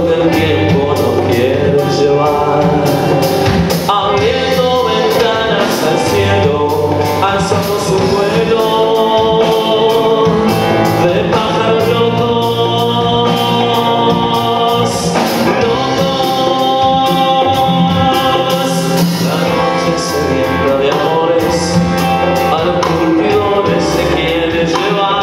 que el tiempo nos quiere llevar, abriendo ventanas al cielo, alzando su vuelo de pájaros locos, locos. La noche sedienta de amores a los curtidores se quiere llevar.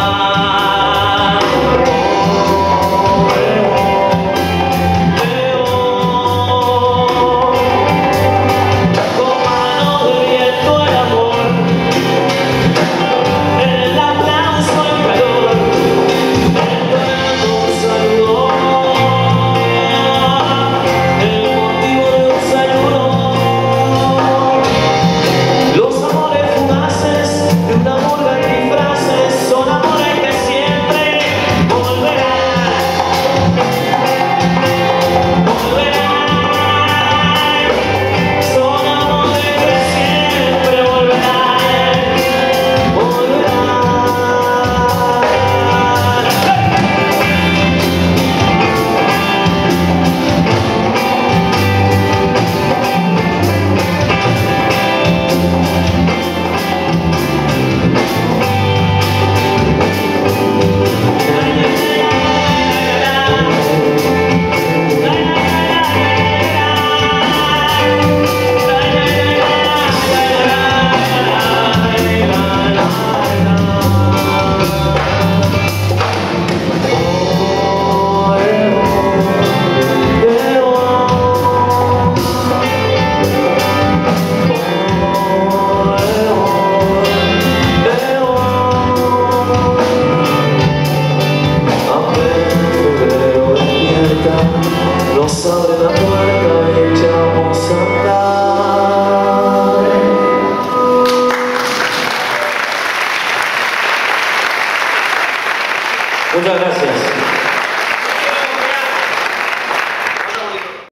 Nos abre la puerta y echamos a andar. Muchas gracias.